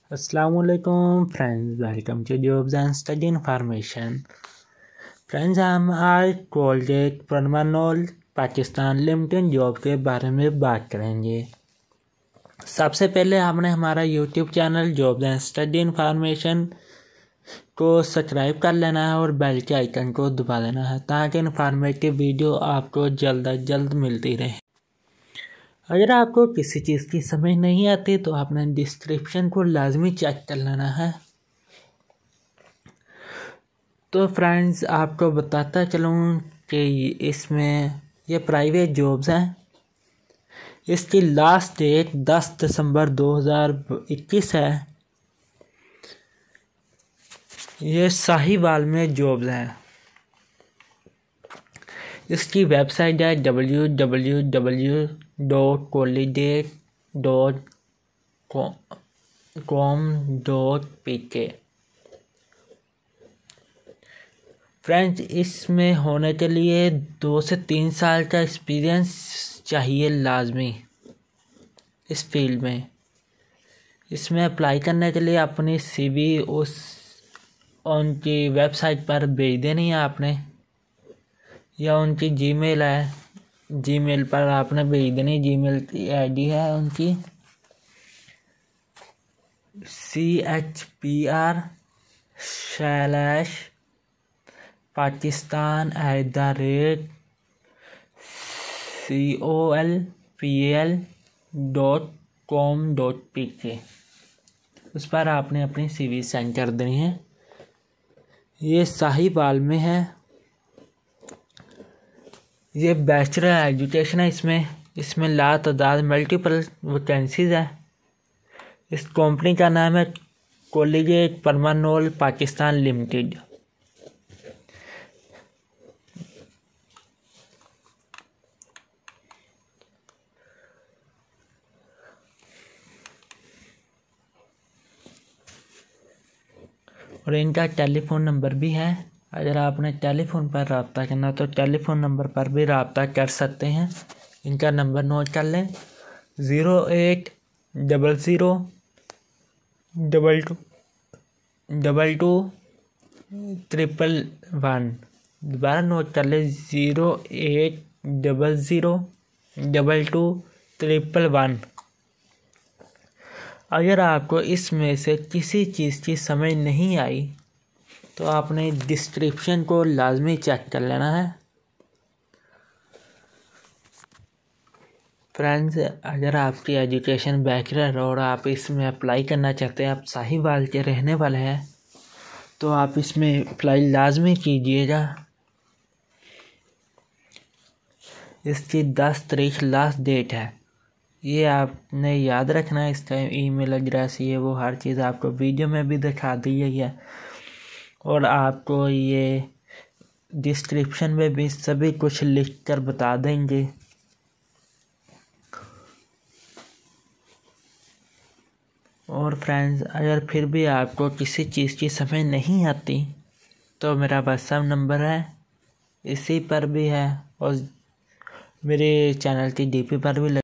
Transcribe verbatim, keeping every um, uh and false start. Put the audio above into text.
Assalamualaikum friends, welcome to Jobs and Study Information. Friends, हम आज Colgate Palmolive Pakistan limited job के बारे में बात करेंगे। सबसे पहले आपने हमारा YouTube channel jobs and study information को सब्सक्राइब कर लेना है और बेल के आइकन को दबा देना है ताकि इन्फॉर्मेटिव वीडियो आपको जल्द अज जल्द मिलती रहे। अगर आपको किसी चीज़ की समझ नहीं आती तो आपने डिस्क्रिप्शन को लाजमी चेक कर लेना है। तो फ्रेंड्स, आपको बताता चलूँ कि इसमें ये प्राइवेट जॉब्स हैं। इसकी लास्ट डेट दस दिसंबर दो हज़ार इक्कीस है। ये साहिवाल में जॉब्स हैं। इसकी वेबसाइट है W W W dot Colgate dot com dot P K. Friends, इसमें होने के लिए दो से तीन साल का एक्सपीरियंस चाहिए लाजमी इस फील्ड में। इसमें अप्लाई करने के लिए अपनी सीवी उस उनकी वेबसाइट पर भेज देनी है आपने, या उनकी जीमेल है, जीमेल पर आपने भेज देनी। जीमेल की आईडी है उनकी C H P R Shailesh Pakistan at the rate C O L P L dot com dot P K. उस पर आपने अपनी सीवी सेंड कर देनी है। ये साहिवाल में है। ये बैचलर एजुकेशन है। इसमें इसमें लातादाद मल्टीपल वैकेंसीज है। इस कंपनी का नाम है कोलगेट परमानोल पाकिस्तान लिमिटेड। और इनका टेलीफोन नंबर भी है। अगर आपने टेलीफोन पर रब्ता करना तो टेलीफोन नंबर पर भी रब्ता कर सकते हैं। इनका नंबर नोट कर लें, zero eight double zero double two double two triple one. दोबारा नोट कर लें, zero eight double zero double two triple one. अगर आपको इसमें से किसी चीज़ की समझ नहीं आई तो आपने डिस्क्रिप्शन को लाजमी चेक कर लेना है। फ्रेंड्स, अगर आपकी एजुकेशन बैचलर और आप इसमें अप्लाई करना चाहते हैं, आप साहिवाल के रहने वाले हैं, तो आप इसमें अप्लाई लाजमी कीजिएगा। इसकी दस तारीख लास्ट डेट है। ये आपने याद रखना है। इसका ईमेल एड्रेस, ये वो हर चीज़ आपको वीडियो में भी दिखा दी गई है और आपको ये डिस्क्रिप्शन में भी सभी कुछ लिख कर बता देंगे। और फ्रेंड्स, अगर फिर भी आपको किसी चीज़ की समझ नहीं आती तो मेरा व्हाट्सएप नंबर है, इसी पर भी है और मेरे चैनल की डीपी पर भी